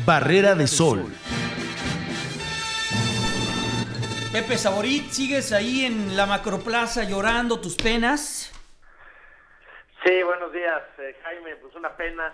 Barrera de Sol. Pepe Saborit, ¿sigues ahí en la Macroplaza llorando tus penas? Sí, buenos días, Jaime. Pues una pena,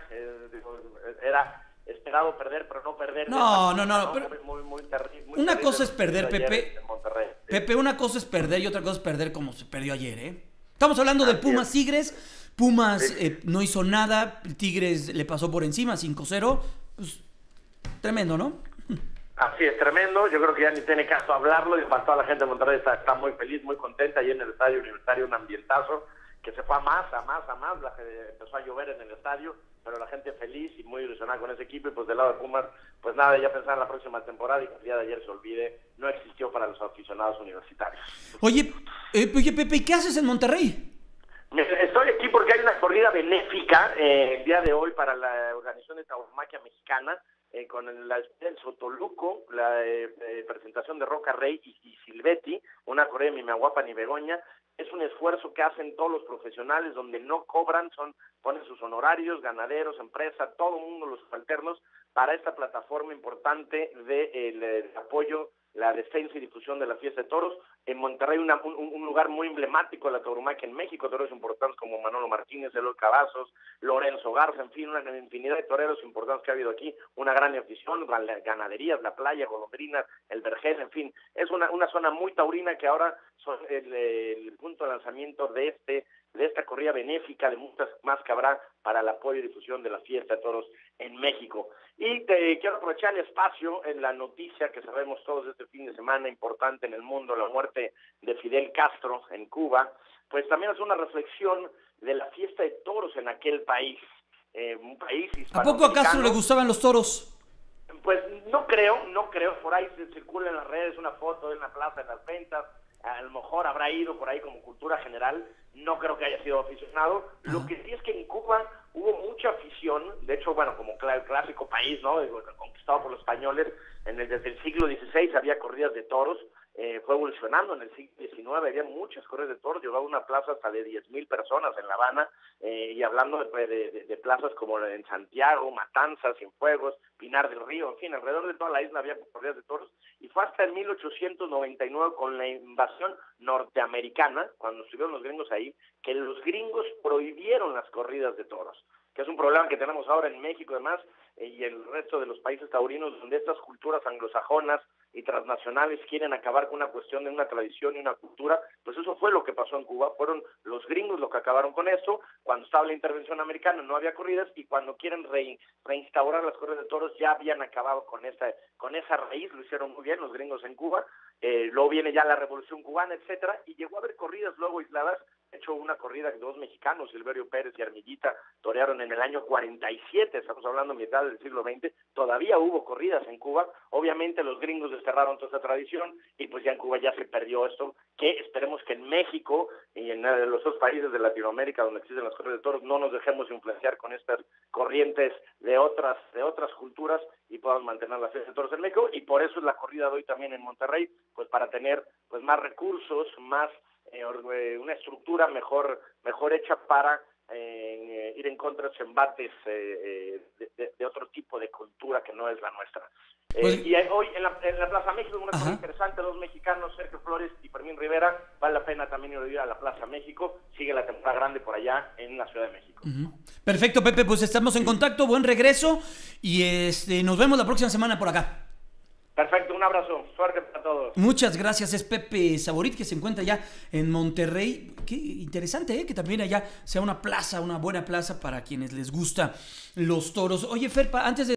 era esperado perder, pero no perder. No. Pero muy terrible. Una cosa es perder, Pepe. En Monterrey, sí. Pepe, una cosa es perder y otra cosa es perder como se perdió ayer, ¿eh? Estamos hablando del Pumas Tigres. Pumas no hizo nada, Tigres le pasó por encima, 5-0. Pues, tremendo, ¿no? Así es, tremendo. Yo creo que ya ni tiene caso hablarlo. Y para toda la gente de Monterrey está muy feliz, muy contenta. Allí en el estadio universitario un ambientazo que se fue a más. Empezó a llover en el estadio, pero la gente feliz y muy ilusionada con ese equipo. Y pues del lado de Pumas, pues nada, ya pensar en la próxima temporada y que el día de ayer se olvide, no existió para los aficionados universitarios. Oye, Pepe, ¿y qué haces en Monterrey? Estoy aquí porque hay una corrida benéfica el día de hoy para la organización de Tauromaquia Mexicana, con la del Sotoluco, la presentación de Roca Rey y Silvetti, una corrida de Mimahuapan ni Begoña. Es un esfuerzo que hacen todos los profesionales donde no cobran, ponen sus honorarios, ganaderos, empresas, todo el mundo, los subalternos, para esta plataforma importante de apoyo, la defensa y difusión de la fiesta de toros. En Monterrey, un lugar muy emblemático de la tauromaquia en México, toreros importantes como Manolo Martínez, Eloy Cavazos, Lorenzo Garza, en fin, una infinidad de toreros importantes que ha habido aquí, una gran afición, ganaderías, la playa, golondrinas, el vergel, en fin, es una zona muy taurina que ahora son el punto de lanzamiento de esta corrida benéfica, de muchas más que habrá para el apoyo y difusión de la fiesta de toros en México. Y quiero aprovechar el espacio en la noticia que sabemos todos este fin de semana, importante en el mundo, la muerte de Fidel Castro en Cuba, pues también es una reflexión de la fiesta de toros en aquel país, un país hispanoamericano. ¿A poco a Castro le gustaban los toros? Pues no creo, por ahí se circula en las redes una foto en la plaza de las ventas, a lo mejor habrá ido por ahí como cultura general, no creo que haya sido aficionado. Lo que sí es que en Cuba hubo mucha afición, de hecho, bueno, como clásico país, ¿no?, conquistado por los españoles, desde el siglo XVI había corridas de toros, fue evolucionando en el siglo XIX, había muchas corridas de toros, llegaba a una plaza hasta de 10,000 personas en La Habana, y hablando de plazas como en Santiago, Matanzas, Cienfuegos, Pinar del Río, en fin, alrededor de toda la isla había corridas de toros, y fue hasta en 1899 con la invasión norteamericana, cuando estuvieron los gringos ahí, que los gringos prohibieron las corridas de toros, que es un problema que tenemos ahora en México además, y en el resto de los países taurinos, donde estas culturas anglosajonas y transnacionales quieren acabar con una cuestión de una tradición y una cultura. Pues eso fue lo que pasó en Cuba, fueron los gringos los que acabaron con eso. Cuando estaba la intervención americana no había corridas, y cuando quieren reinstaurar las corridas de toros ya habían acabado con esa raíz, lo hicieron muy bien los gringos en Cuba. Luego viene ya la Revolución Cubana, etcétera, y llegó a haber corridas luego aisladas. De hecho, una corrida que dos mexicanos, Silverio Pérez y Armillita, torearon en el año 47, estamos hablando mitad del siglo XX, todavía hubo corridas en Cuba. Obviamente los gringos desterraron toda esa tradición, y pues ya en Cuba ya se perdió esto, que esperemos que en México y en los otros países de Latinoamérica donde existen las corridas de toros no nos dejemos influenciar con estas corrientes de otras culturas y podamos mantener la fiesta de toros en México. Y por eso es la corrida de hoy también en Monterrey, pues para tener pues más recursos, más una estructura mejor hecha para ir en contra de los embates de otro tipo de cultura que no es la nuestra. Y hoy en la Plaza México, una cosa interesante, dos mexicanos, Sergio Flores y Fermín Rivera, vale la pena también ir a la Plaza México, sigue la temporada grande por allá en la Ciudad de México. Perfecto, Pepe, pues estamos en contacto, buen regreso, y nos vemos la próxima semana por acá. Perfecto, un abrazo, suerte para todos. Muchas gracias, es Pepe Saborit, que se encuentra ya en Monterrey. Qué interesante, que también allá sea una plaza, una buena plaza para quienes les gusta los toros. Oye, Fer, antes de